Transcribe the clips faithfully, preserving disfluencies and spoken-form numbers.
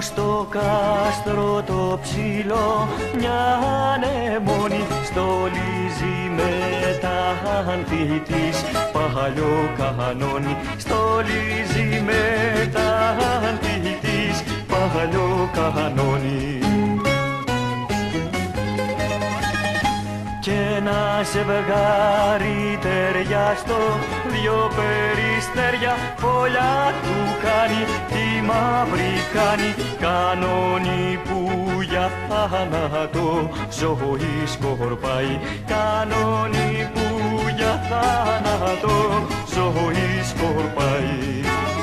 στο κάστρο το ψηλό μια ανεμόνη στολίζει με τα άνθη της παλιό κανόνι, στολίζει με τα άνθη της παλιό κανόνι. Κι ένα ζευγάρι ταιριάστο, δυο περιστέρια φωλιά του κάνει, τη μαύρη κάνει κανόνι που για θάνατο ζωή σκορπάει, κανόνι που για θάνατο ζωή σκορπάει.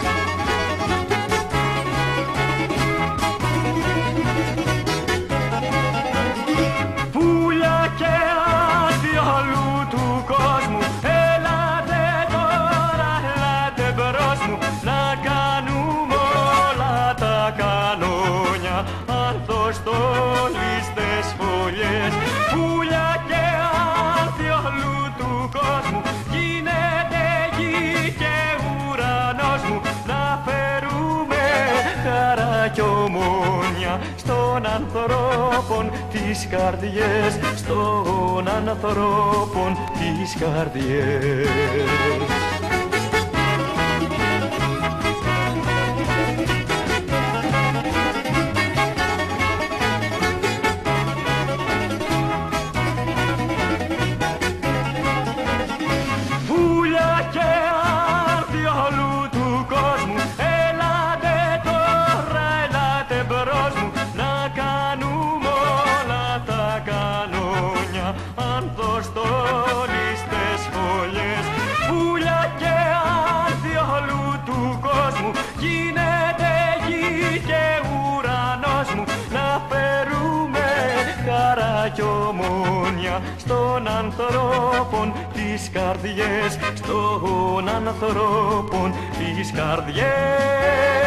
Ανθοστολίστες φωλιές, πουλιά και άνθη όλου του κόσμου, γίνεται γη και ουρανός μου, να φέρουμε χαρά κι ομόνια στον ανθρώπων τις καρδιές, στον ανθρώπων τις καρδιές. Ανθοστολίστες φωλιές, πουλιά και άνθη όλου του κόσμου, γίνεται γη και ουρανός μου, να φέρουμε χαρά κι ομόνια στον ανθρώπων τις καρδιές, στον ανθρώπων τις καρδιές.